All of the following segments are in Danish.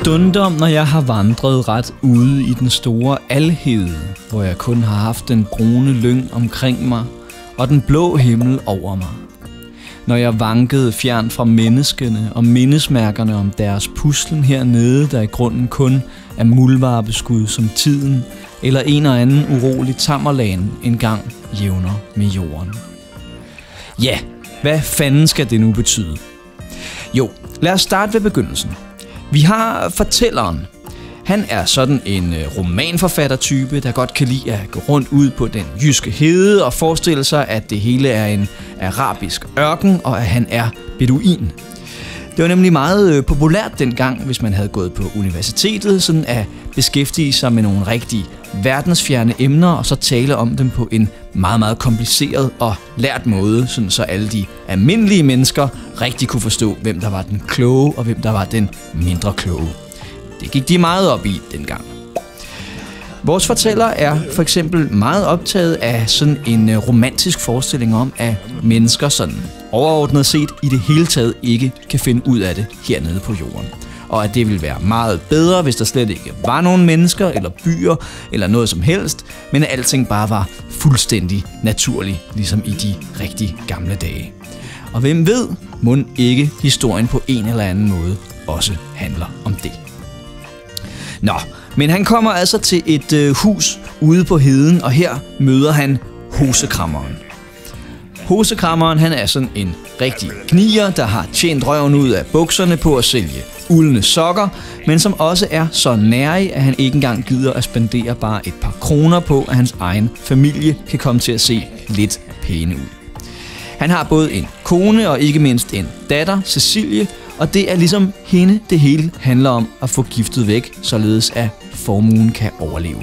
stunder, når jeg har vandret ret ude i den store alhede, hvor jeg kun har haft den brune lyng omkring mig og den blå himmel over mig. Når jeg vankede fjern fra menneskene og mindesmærkerne om deres puslen hernede, der i grunden kun er muldvarpeskud som tiden eller en og anden urolig tammerlagen engang jævner med jorden. Ja, hvad fanden skal det nu betyde? Jo, lad os starte ved begyndelsen. Vi har fortælleren. Han er sådan en romanforfattertype, der godt kan lide at gå rundt ud på den jyske hede og forestille sig, at det hele er en arabisk ørken, og at han er beduin. Det var nemlig meget populært dengang, hvis man havde gået på universitetet, sådan at beskæftige sig med nogle rigtig verdensfjerne emner, og så tale om dem på en meget, meget kompliceret og lært måde, sådan så alle de almindelige mennesker rigtig kunne forstå, hvem der var den kloge, og hvem der var den mindre kloge. Det gik de meget op i dengang. Vores fortæller er for eksempel meget optaget af sådan en romantisk forestilling om, at mennesker sådan overordnet set i det hele taget ikke kan finde ud af det hernede på jorden. Og at det ville være meget bedre, hvis der slet ikke var nogen mennesker eller byer eller noget som helst, men at alting bare var fuldstændig naturligt, ligesom i de rigtig gamle dage. Og hvem ved, mon ikke historien på en eller anden måde også handler om det. Nå, men han kommer altså til et hus ude på heden, og her møder han hosekrammeren. Hosekrammeren, han er sådan en rigtig gnier, der har tjent røven ud af bukserne på at sælge uldne sokker, men som også er så nærig, at han ikke engang gider at spendere bare et par kroner på, at hans egen familie kan komme til at se lidt pæne ud. Han har både en kone og ikke mindst en datter, Cecilie, og det er ligesom hende, det hele handler om at få giftet væk, således at formuen kan overleve.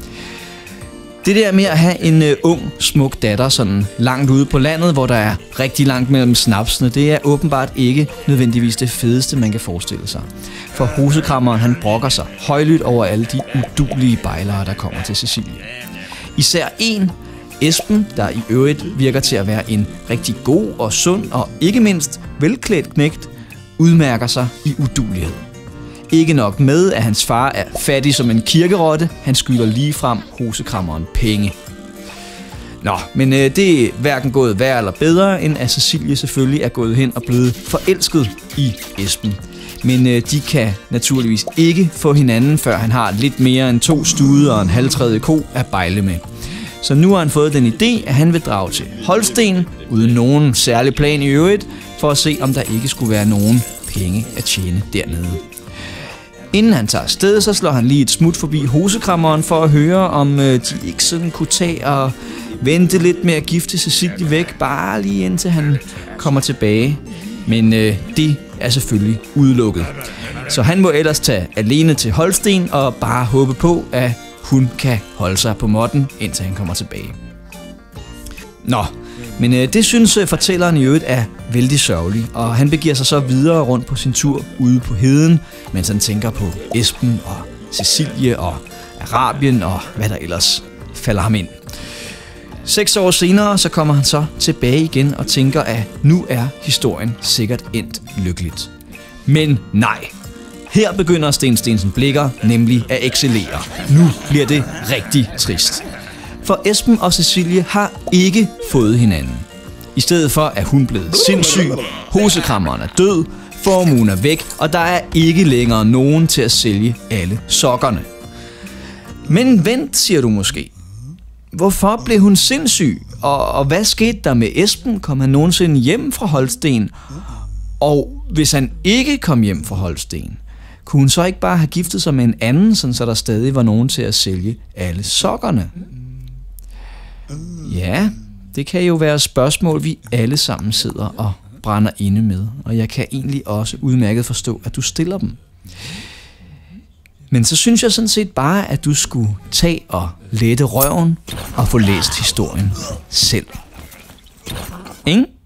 Det der med at have en ung, smuk datter sådan langt ude på landet, hvor der er rigtig langt mellem snapsene, det er åbenbart ikke nødvendigvis det fedeste, man kan forestille sig. For hosekrammeren, han brokker sig højlydt over alle de uduelige bejlere, der kommer til Cecilie. Især en, Esben, der i øvrigt virker til at være en rigtig god og sund og ikke mindst velklædt knægt, udmærker sig i uduelighed. Ikke nok med, at hans far er fattig som en kirkerotte, han skylder ligefrem hosekrammeren penge. Nå, men det er hverken gået værre eller bedre, end at Cecilie selvfølgelig er gået hen og blevet forelsket i Esben. Men de kan naturligvis ikke få hinanden, før han har lidt mere end 2 stude og en halvtredje ko at bejle med. Så nu har han fået den idé, at han vil drage til Holsten, uden nogen særlig plan i øvrigt, for at se, om der ikke skulle være nogen penge at tjene dernede. Inden han tager afsted, så slår han lige et smut forbi hosekrammeren for at høre, om de ikke sådan kunne tage og vente lidt med at gifte Cecilie væk, bare lige indtil han kommer tilbage. Men det er selvfølgelig udelukket. Så han må ellers tage alene til Holsten og bare håbe på, at hun kan holde sig på måtten, indtil han kommer tilbage. Nå, men det synes fortælleren i øvrigt er vældig sørgelig, og han begiver sig så videre rundt på sin tur ude på heden, mens han tænker på Esben og Cecilie og Arabien og hvad der ellers falder ham ind. 6 år senere, så kommer han så tilbage igen og tænker, at nu er historien sikkert endt lykkeligt. Men nej, her begynder Steen Steensen Blicher nemlig at excellere. Nu bliver det rigtig trist. For Esben og Cecilie har ikke fået hinanden. I stedet for er hun blevet sindssyg, hosekrammeren er død, formuen er væk, og der er ikke længere nogen til at sælge alle sokkerne. Men vent, siger du måske. Hvorfor blev hun sindssyg? Og hvad skete der med Esben? Kom han nogensinde hjem fra Holsten? Og hvis han ikke kom hjem fra Holsten, kunne hun så ikke bare have giftet sig med en anden, sådan så der stadig var nogen til at sælge alle sokkerne? Ja, det kan jo være spørgsmål, vi alle sammen sidder og brænder inde med, og jeg kan egentlig også udmærket forstå, at du stiller dem. Men så synes jeg sådan set bare, at du skulle tage og lette røven og få læst historien selv. Ikke?